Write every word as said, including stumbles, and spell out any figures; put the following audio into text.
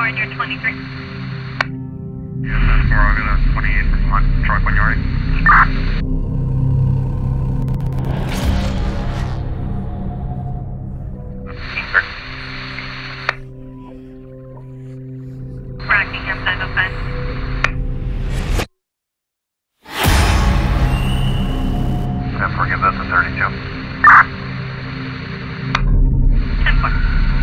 four, you're twenty-three. Yeah, that's four, I'm gonna twenty-eight from one truck when you're ready. Rockingham five oh five. ten four, give this a thirty-two. ten four.